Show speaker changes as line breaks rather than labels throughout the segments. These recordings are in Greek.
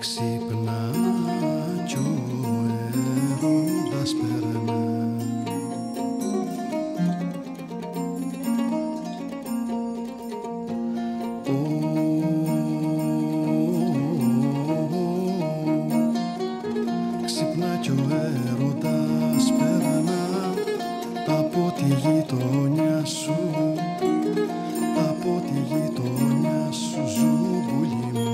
Ξύπνα κι ο έρωτας περνά. Ξύπνα κι ο έρωτας περνά από τη γειτονιά σου, από τη γειτονιά σου ζουμπουλί μου.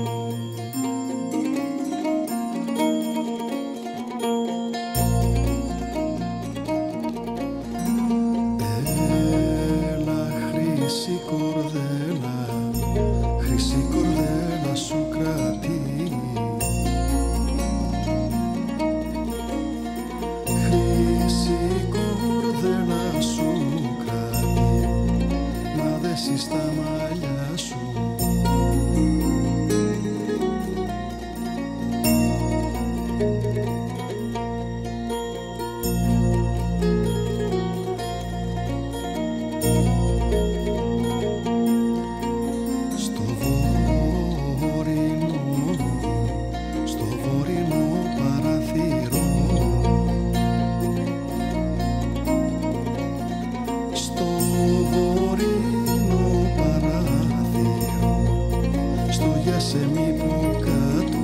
Χρυσή κορδέλα σου κρατεί, χρυσή κορδέλα σου κρατεί, να δέσεις τα μαλλιά σου. Σε μη πω κάτω,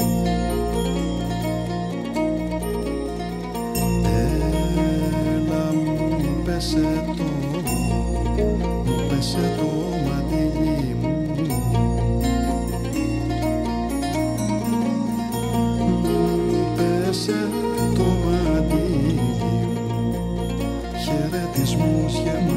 έλα μου πέσε το μαντίλι μου, πέσε το μαντίλι μου, χαιρετισμούς γεμάτους.